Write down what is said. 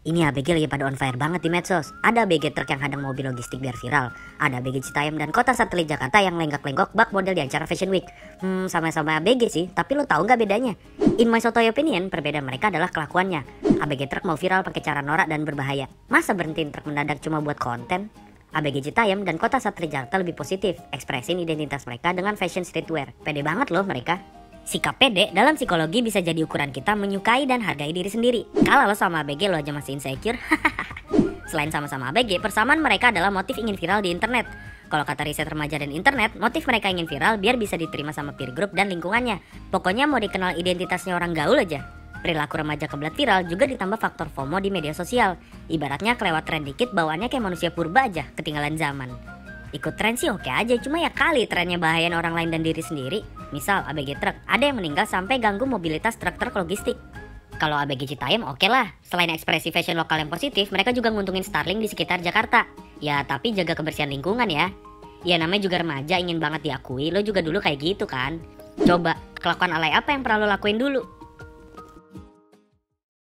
Ini ABG lagi pada on fire banget di medsos. Ada ABG truk yang hadang mobil logistik biar viral. Ada ABG Citayam dan kota satelit Jakarta yang lenggak-lenggok bak model di acara Fashion Week. Sama-sama ABG sih, tapi lo tahu nggak bedanya? In my sotoy opinion, perbedaan mereka adalah kelakuannya. ABG truk mau viral pakai cara norak dan berbahaya. Masa berhentiin truk mendadak cuma buat konten? ABG Citayam dan kota satelit Jakarta lebih positif, ekspresin identitas mereka dengan fashion streetwear. Pede banget loh mereka. Sikap pede dalam psikologi bisa jadi ukuran kita menyukai dan hargai diri sendiri. Kalau lo sama ABG lo aja masih insecure. Selain sama-sama ABG, persamaan mereka adalah motif ingin viral di internet. Kalau kata riset remaja dan internet, motif mereka ingin viral biar bisa diterima sama peer group dan lingkungannya. Pokoknya mau dikenal identitasnya orang gaul aja. Perilaku remaja kebelat viral juga ditambah faktor FOMO di media sosial. Ibaratnya kelewat tren dikit bawaannya kayak manusia purba aja, ketinggalan zaman. Ikut tren sih oke aja, cuma ya kali trennya bahayain orang lain dan diri sendiri. Misal ABG truk, ada yang meninggal sampai ganggu mobilitas truk-truk logistik. Kalau ABG Citayam oke lah, selain ekspresi fashion lokal yang positif, mereka juga nguntungin Starling di sekitar Jakarta. Ya tapi jaga kebersihan lingkungan ya. Ya namanya juga remaja ingin banget diakui, lo juga dulu kayak gitu kan. Coba, kelakuan alay apa yang pernah lo lakuin dulu?